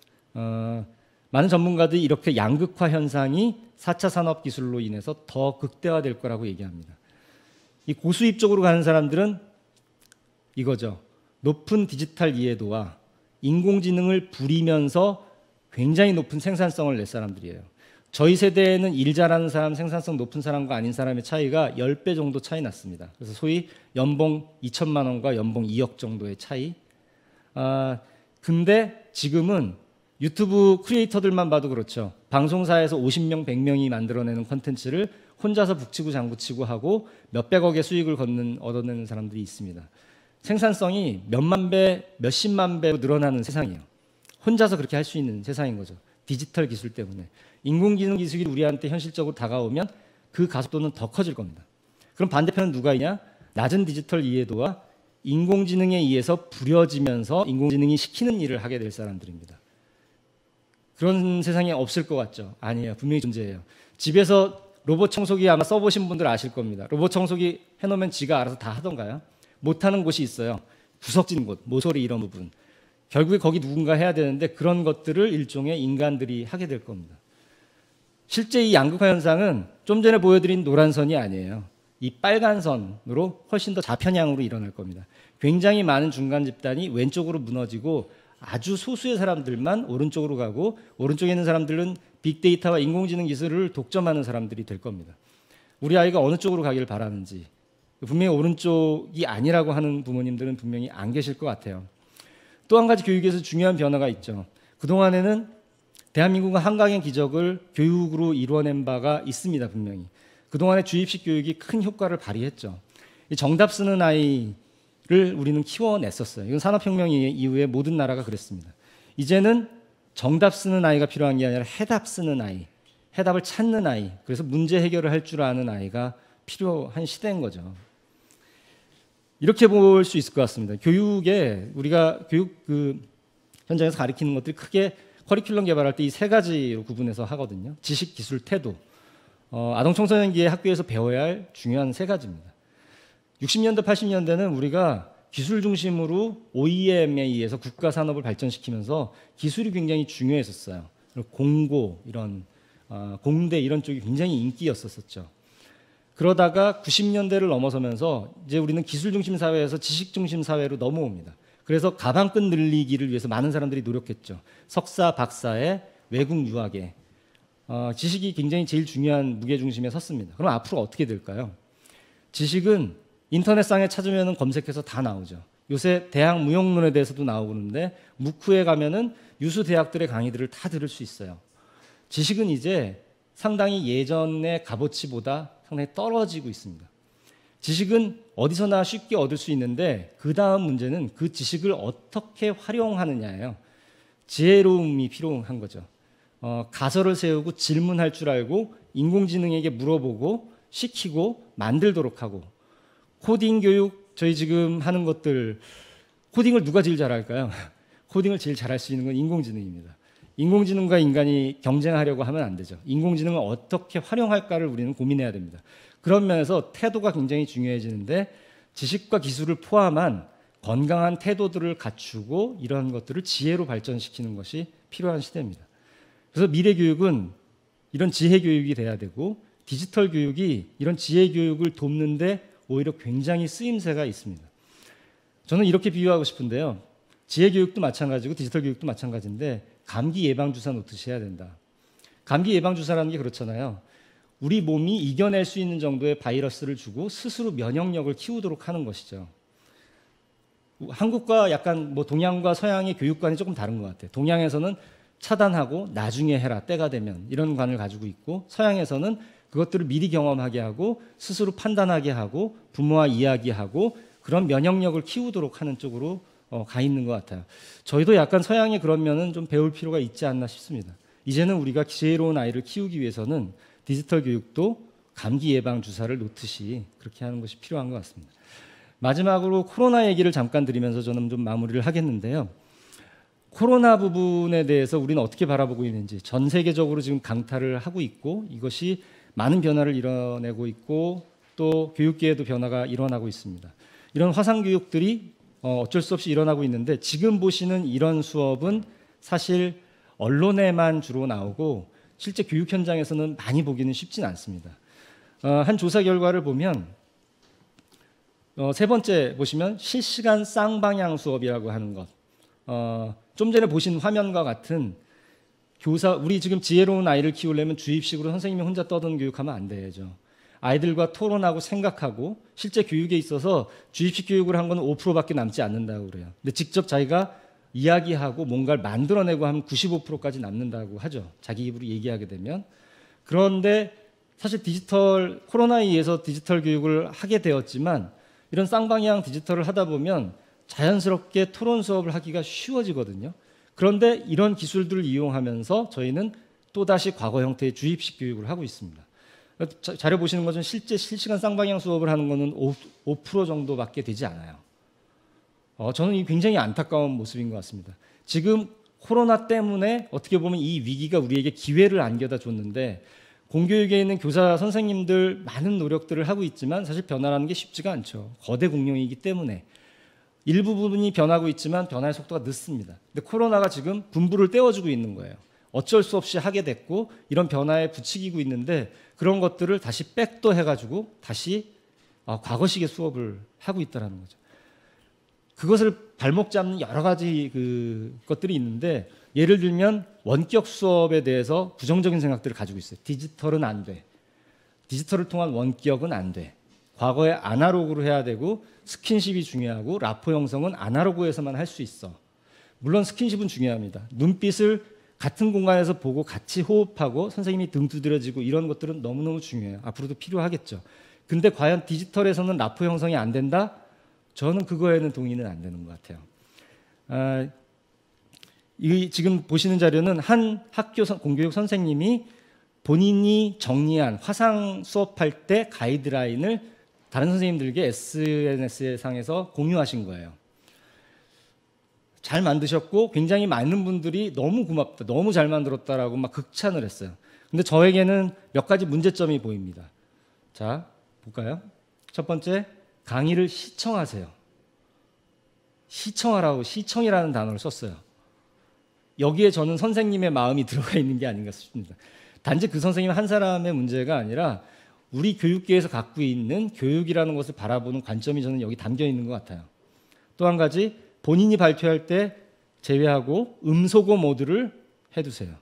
어, 많은 전문가들이 이렇게 양극화 현상이 사 차 산업기술로 인해서 더 극대화될 거라고 얘기합니다. 이 고수입 쪽으로 가는 사람들은 이거죠. 높은 디지털 이해도와 인공지능을 부리면서 굉장히 높은 생산성을 낼 사람들이에요. 저희 세대에는 일 잘하는 사람, 생산성 높은 사람과 아닌 사람의 차이가 십 배 정도 차이 났습니다. 그래서 소위 연봉 이천만 원과 연봉 이억 정도의 차이. 아, 근데 지금은 유튜브 크리에이터들만 봐도 그렇죠. 방송사에서 오십 명, 백 명이 만들어내는 콘텐츠를 혼자서 북치고 장구치고 하고 몇백억의 수익을 걷는, 얻어내는 사람들이 있습니다. 생산성이 몇만 배, 몇십만 배로 늘어나는 세상이에요. 혼자서 그렇게 할 수 있는 세상인 거죠. 디지털 기술 때문에. 인공지능 기술이 우리한테 현실적으로 다가오면 그 가속도는 더 커질 겁니다. 그럼 반대편은 누가 있냐? 낮은 디지털 이해도와 인공지능에 의해서 부려지면서 인공지능이 시키는 일을 하게 될 사람들입니다. 그런 세상이 없을 것 같죠? 아니에요. 분명히 존재해요. 집에서 로봇 청소기 아마 써보신 분들 아실 겁니다. 로봇 청소기 해놓으면 지가 알아서 다 하던가요? 못하는 곳이 있어요. 구석진 곳, 모서리 이런 부분. 결국에 거기 누군가 해야 되는데 그런 것들을 일종의 인간들이 하게 될 겁니다. 실제 이 양극화 현상은 좀 전에 보여드린 노란 선이 아니에요. 이 빨간 선으로 훨씬 더 좌편향으로 일어날 겁니다. 굉장히 많은 중간 집단이 왼쪽으로 무너지고 아주 소수의 사람들만 오른쪽으로 가고 오른쪽에 있는 사람들은 빅데이터와 인공지능 기술을 독점하는 사람들이 될 겁니다. 우리 아이가 어느 쪽으로 가기를 바라는지 분명히 오른쪽이 아니라고 하는 부모님들은 분명히 안 계실 것 같아요. 또 한 가지 교육에서 중요한 변화가 있죠. 그동안에는 대한민국은 한강의 기적을 교육으로 이루어낸 바가 있습니다. 분명히. 그동안의 주입식 교육이 큰 효과를 발휘했죠. 정답 쓰는 아이를 우리는 키워냈었어요. 이건 산업혁명 이후에 모든 나라가 그랬습니다. 이제는 정답 쓰는 아이가 필요한 게 아니라 해답 쓰는 아이, 해답을 찾는 아이, 그래서 문제 해결을 할 줄 아는 아이가 필요한 시대인 거죠. 이렇게 볼 수 있을 것 같습니다. 교육에 우리가 교육 그 현장에서 가르치는 것들이 크게 커리큘럼 개발할 때 이 세 가지로 구분해서 하거든요. 지식, 기술, 태도. 어, 아동 청소년기에 학교에서 배워야 할 중요한 세 가지입니다. 육십 년대, 팔십 년대는 우리가 기술 중심으로 오이엠에 의해서 국가 산업을 발전시키면서 기술이 굉장히 중요했었어요. 그리고 공고 이런 어, 공대 이런 쪽이 굉장히 인기였었죠. 그러다가 구십 년대를 넘어서면서 이제 우리는 기술 중심 사회에서 지식 중심 사회로 넘어옵니다. 그래서 가방끈 늘리기를 위해서 많은 사람들이 노력했죠. 석사, 박사의 외국 유학에 어, 지식이 굉장히 제일 중요한 무게중심에 섰습니다. 그럼 앞으로 어떻게 될까요? 지식은 인터넷상에 찾으면 검색해서 다 나오죠. 요새 대학 무용론에 대해서도 나오고 그러는데 무쿠에 가면은 유수 대학들의 강의들을 다 들을 수 있어요. 지식은 이제 상당히 예전의 값어치보다 상당히 떨어지고 있습니다. 지식은 어디서나 쉽게 얻을 수 있는데 그 다음 문제는 그 지식을 어떻게 활용하느냐예요. 지혜로움이 필요한 거죠. 어, 가설을 세우고 질문할 줄 알고 인공지능에게 물어보고 시키고 만들도록 하고 코딩 교육 저희 지금 하는 것들 코딩을 누가 제일 잘할까요? 코딩을 제일 잘할 수 있는 건 인공지능입니다. 인공지능과 인간이 경쟁하려고 하면 안 되죠. 인공지능을 어떻게 활용할까를 우리는 고민해야 됩니다. 그런 면에서 태도가 굉장히 중요해지는데 지식과 기술을 포함한 건강한 태도들을 갖추고 이런 것들을 지혜로 발전시키는 것이 필요한 시대입니다. 그래서 미래 교육은 이런 지혜 교육이 돼야 되고 디지털 교육이 이런 지혜 교육을 돕는데 오히려 굉장히 쓰임새가 있습니다. 저는 이렇게 비유하고 싶은데요. 지혜 교육도 마찬가지고 디지털 교육도 마찬가지인데 감기 예방 주사 놓듯이 해야 된다. 감기 예방 주사라는 게 그렇잖아요. 우리 몸이 이겨낼 수 있는 정도의 바이러스를 주고 스스로 면역력을 키우도록 하는 것이죠. 한국과 약간 뭐 동양과 서양의 교육관이 조금 다른 것 같아요. 동양에서는 차단하고 나중에 해라 때가 되면 이런 관을 가지고 있고 서양에서는 그것들을 미리 경험하게 하고 스스로 판단하게 하고 부모와 이야기하고 그런 면역력을 키우도록 하는 쪽으로 어, 가 있는 것 같아요. 저희도 약간 서양의 그런 면은 좀 배울 필요가 있지 않나 싶습니다. 이제는 우리가 지혜로운 아이를 키우기 위해서는 디지털 교육도 감기 예방 주사를 놓듯이 그렇게 하는 것이 필요한 것 같습니다. 마지막으로 코로나 얘기를 잠깐 드리면서 저는 좀 마무리를 하겠는데요. 코로나 부분에 대해서 우리는 어떻게 바라보고 있는지 전 세계적으로 지금 강타를 하고 있고 이것이 많은 변화를 이뤄내고 있고 또 교육계에도 변화가 일어나고 있습니다. 이런 화상교육들이 어쩔 수 없이 일어나고 있는데 지금 보시는 이런 수업은 사실 언론에만 주로 나오고 실제 교육 현장에서는 많이 보기는 쉽진 않습니다. 한 조사 결과를 보면 세 번째 보시면 실시간 쌍방향 수업이라고 하는 것. 좀 전에 보신 화면과 같은 교사, 우리 지금 지혜로운 아이를 키우려면 주입식으로 선생님이 혼자 떠드는 교육하면 안 되죠. 아이들과 토론하고 생각하고 실제 교육에 있어서 주입식 교육을 한 건 오 퍼센트밖에 남지 않는다고 그래요. 근데 직접 자기가 이야기하고 뭔가를 만들어내고 하면 구십오 퍼센트까지 남는다고 하죠. 자기 입으로 얘기하게 되면. 그런데 사실 디지털, 코로나에 의해서 디지털 교육을 하게 되었지만 이런 쌍방향 디지털을 하다 보면 자연스럽게 토론 수업을 하기가 쉬워지거든요. 그런데 이런 기술들을 이용하면서 저희는 또다시 과거 형태의 주입식 교육을 하고 있습니다. 자, 자료 보시는 것은 실제 실시간 쌍방향 수업을 하는 것은 오 퍼센트 정도밖에 되지 않아요. 어, 저는 이 굉장히 안타까운 모습인 것 같습니다. 지금 코로나 때문에 어떻게 보면 이 위기가 우리에게 기회를 안겨다 줬는데 공교육에 있는 교사 선생님들 많은 노력들을 하고 있지만 사실 변화라는 게 쉽지가 않죠. 거대 공룡이기 때문에. 일부분이 변하고 있지만 변화의 속도가 늦습니다. 근데 코로나가 지금 분부를 떼어주고 있는 거예요. 어쩔 수 없이 하게 됐고 이런 변화에 부추기고 있는데 그런 것들을 다시 백도 해가지고 다시 과거식의 수업을 하고 있다는 거죠. 그것을 발목 잡는 여러 가지 그 것들이 있는데 예를 들면 원격 수업에 대해서 부정적인 생각들을 가지고 있어요. 디지털은 안 돼. 디지털을 통한 원격은 안 돼. 과거에 아날로그로 해야 되고 스킨십이 중요하고 라포 형성은 아날로그에서만 할 수 있어. 물론 스킨십은 중요합니다. 눈빛을 같은 공간에서 보고 같이 호흡하고 선생님이 등 두드려지고 이런 것들은 너무너무 중요해요. 앞으로도 필요하겠죠. 근데 과연 디지털에서는 라포 형성이 안 된다? 저는 그거에는 동의는 안 되는 것 같아요. 아, 이 지금 보시는 자료는 한 학교 선, 공교육 선생님이 본인이 정리한 화상 수업할 때 가이드라인을 다른 선생님들에게 에스엔에스 상에서 공유하신 거예요. 잘 만드셨고 굉장히 많은 분들이 너무 고맙다, 너무 잘 만들었다라고 막 극찬을 했어요. 근데 저에게는 몇 가지 문제점이 보입니다. 자, 볼까요? 첫 번째, 강의를 시청하세요. 시청하라고 시청이라는 단어를 썼어요. 여기에 저는 선생님의 마음이 들어가 있는 게 아닌가 싶습니다. 단지 그 선생님 한 사람의 문제가 아니라 우리 교육계에서 갖고 있는 교육이라는 것을 바라보는 관점이 저는 여기 담겨 있는 것 같아요. 또 한 가지, 본인이 발표할 때 제외하고 음소거 모드를 해두세요.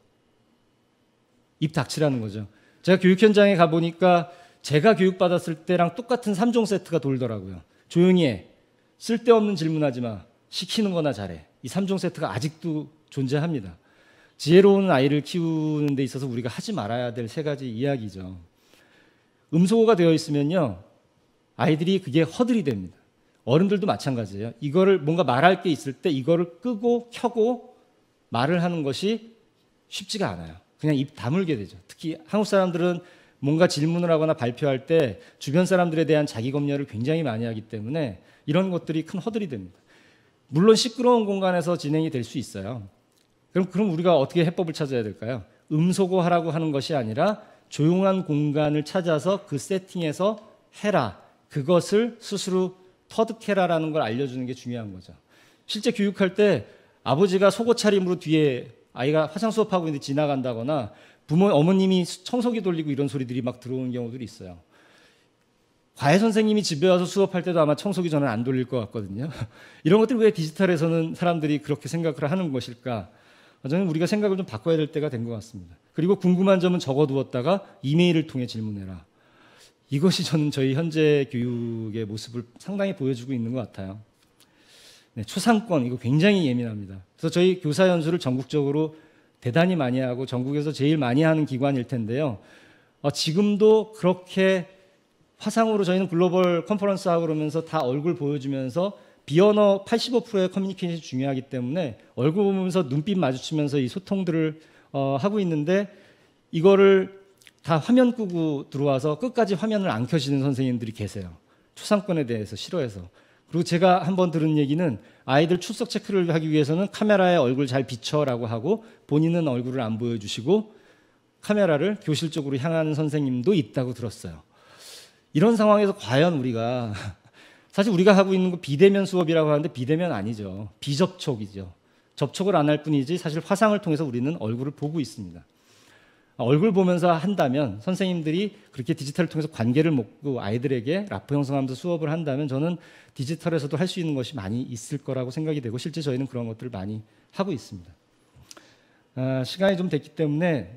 입 닥치라는 거죠. 제가 교육 현장에 가보니까 제가 교육받았을 때랑 똑같은 삼 종 세트가 돌더라고요. 조용히 해, 쓸데없는 질문하지 마, 시키는 거나 잘해. 이 삼 종 세트가 아직도 존재합니다. 지혜로운 아이를 키우는 데 있어서 우리가 하지 말아야 될 세 가지 이야기죠. 음소거가 되어 있으면요, 아이들이 그게 허들이 됩니다. 어른들도 마찬가지예요. 이거를 뭔가 말할 게 있을 때 이거를 끄고 켜고 말을 하는 것이 쉽지가 않아요. 그냥 입 다물게 되죠. 특히 한국 사람들은 뭔가 질문을 하거나 발표할 때 주변 사람들에 대한 자기 검열을 굉장히 많이 하기 때문에 이런 것들이 큰 허들이 됩니다. 물론 시끄러운 공간에서 진행이 될 수 있어요. 그럼, 그럼 우리가 어떻게 해법을 찾아야 될까요? 음소거하라고 하는 것이 아니라 조용한 공간을 찾아서 그 세팅에서 해라. 그것을 스스로 터득해라라는 걸 알려주는 게 중요한 거죠. 실제 교육할 때 아버지가 속옷 차림으로 뒤에 아이가 화상 수업하고 있는데 지나간다거나 부모, 어머님이 청소기 돌리고 이런 소리들이 막 들어오는 경우들이 있어요. 과외 선생님이 집에 와서 수업할 때도 아마 청소기 전화를 안 돌릴 것 같거든요. 이런 것들 왜 디지털에서는 사람들이 그렇게 생각을 하는 것일까? 저는 우리가 생각을 좀 바꿔야 될 때가 된 것 같습니다. 그리고 궁금한 점은 적어두었다가 이메일을 통해 질문해라. 이것이 저는 저희 현재 교육의 모습을 상당히 보여주고 있는 것 같아요. 네, 초상권 이거 굉장히 예민합니다. 그래서 저희 교사 연수를 전국적으로 대단히 많이 하고 전국에서 제일 많이 하는 기관일 텐데요. 어, 지금도 그렇게 화상으로 저희는 글로벌 컨퍼런스 하고 그러면서 다 얼굴 보여주면서 비언어 팔십오 퍼센트의 커뮤니케이션이 중요하기 때문에 얼굴 보면서 눈빛 마주치면서 이 소통들을 어, 하고 있는데 이거를 다 화면 끄고 들어와서 끝까지 화면을 안 켜시는 선생님들이 계세요. 초상권에 대해서 싫어해서. 그리고 제가 한번 들은 얘기는 아이들 출석 체크를 하기 위해서는 카메라에 얼굴 잘 비춰라고 하고 본인은 얼굴을 안 보여주시고 카메라를 교실 쪽으로 향하는 선생님도 있다고 들었어요. 이런 상황에서 과연 우리가 사실 우리가 하고 있는 거 비대면 수업이라고 하는데 비대면 아니죠. 비접촉이죠. 접촉을 안 할 뿐이지 사실 화상을 통해서 우리는 얼굴을 보고 있습니다. 얼굴 보면서 한다면 선생님들이 그렇게 디지털을 통해서 관계를 맺고 아이들에게 라포 형성하면서 수업을 한다면 저는 디지털에서도 할 수 있는 것이 많이 있을 거라고 생각이 되고 실제 저희는 그런 것들을 많이 하고 있습니다. 아, 시간이 좀 됐기 때문에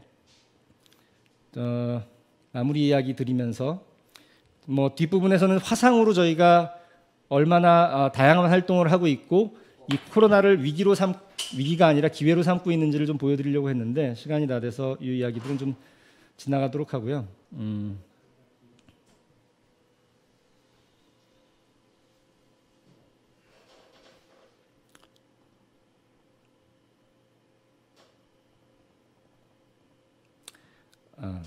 어, 마무리 이야기 드리면서 뭐 뒷부분에서는 화상으로 저희가 얼마나 어, 다양한 활동을 하고 있고 이 코로나를 위기로 삼 위기가 아니라 기회로 삼고 있는지를 좀 보여드리려고 했는데 시간이 다 돼서 이 이야기들은 좀 지나가도록 하고요. 음. 아.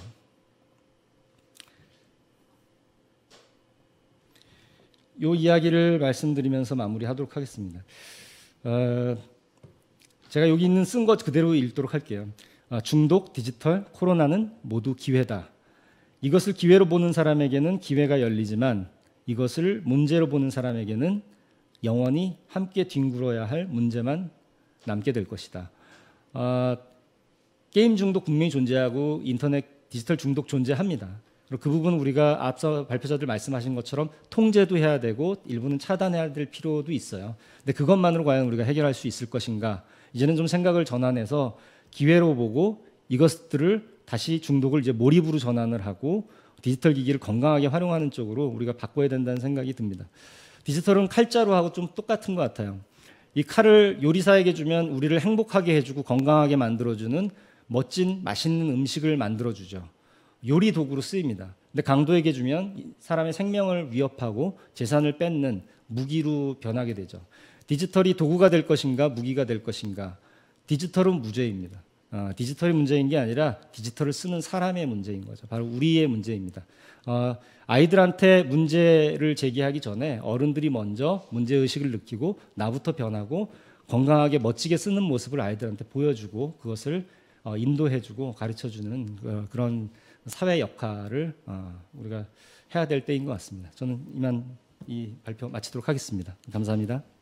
요 이야기를 말씀드리면서 마무리하도록 하겠습니다. 어, 제가 여기 있는 쓴 것 그대로 읽도록 할게요. 어, 중독, 디지털, 코로나는 모두 기회다. 이것을 기회로 보는 사람에게는 기회가 열리지만 이것을 문제로 보는 사람에게는 영원히 함께 뒹굴어야 할 문제만 남게 될 것이다. 어, 게임 중독 분명히 존재하고 인터넷 디지털 중독 존재합니다. 그리고 그 부분은 우리가 앞서 발표자들 말씀하신 것처럼 통제도 해야 되고 일부는 차단해야 될 필요도 있어요. 근데 그것만으로 과연 우리가 해결할 수 있을 것인가? 이제는 좀 생각을 전환해서 기회로 보고 이것들을 다시 중독을 이제 몰입으로 전환을 하고 디지털 기기를 건강하게 활용하는 쪽으로 우리가 바꿔야 된다는 생각이 듭니다. 디지털은 칼자루하고 좀 똑같은 것 같아요. 이 칼을 요리사에게 주면 우리를 행복하게 해주고 건강하게 만들어주는 멋진 맛있는 음식을 만들어주죠. 요리 도구로 쓰입니다. 근데 강도에게 주면 사람의 생명을 위협하고 재산을 뺏는 무기로 변하게 되죠. 디지털이 도구가 될 것인가 무기가 될 것인가. 디지털은 무죄입니다. 어, 디지털이 문제인 게 아니라 디지털을 쓰는 사람의 문제인 거죠. 바로 우리의 문제입니다. 어, 아이들한테 문제를 제기하기 전에 어른들이 먼저 문제의식을 느끼고 나부터 변하고 건강하게 멋지게 쓰는 모습을 아이들한테 보여주고 그것을 어, 인도해주고 가르쳐주는 어, 그런 사회 역할을 어, 우리가 해야 될 때인 것 같습니다. 저는 이만 이 발표 마치도록 하겠습니다. 감사합니다.